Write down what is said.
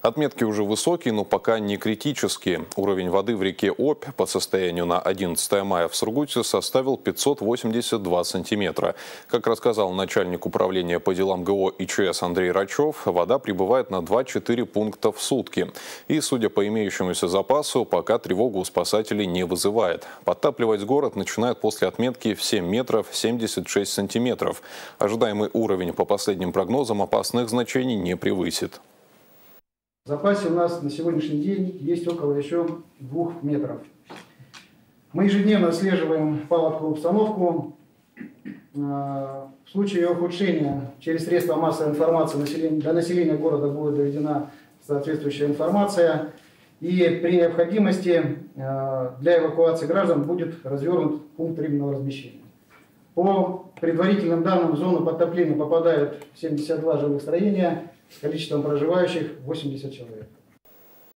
Отметки уже высокие, но пока не критические. Уровень воды в реке Обь по состоянию на 11 мая в Сургуте составил 582 сантиметра. Как рассказал начальник управления по делам ГО и ЧС Андрей Рачев, вода прибывает на 2-4 пункта в сутки. И, судя по имеющемуся запасу, пока тревогу у спасателей не вызывает. Подтапливать город начинают после отметки в 7 метров 76 сантиметров. Ожидаемый уровень по последним прогнозам опасных значений не превысит. В запасе у нас на сегодняшний день есть около еще 2 метров. Мы ежедневно отслеживаем паводковую обстановку. В случае ухудшения через средства массовой информации до населения города будет доведена соответствующая информация. И при необходимости для эвакуации граждан будет развернут пункт временного размещения. По предварительным данным, в зону подтопления попадают 72 жилых строения с количеством проживающих 80 человек.